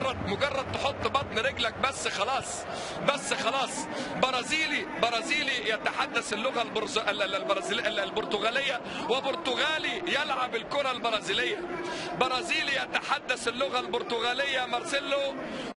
مجرد تحط بطن رجلك بس خلاص، بس خلاص. برازيلي يتحدث اللغة البرتغالية، وبرتغالي يلعب الكرة البرازيلية. برازيلي يتحدث اللغة البرتغالية مارسيلو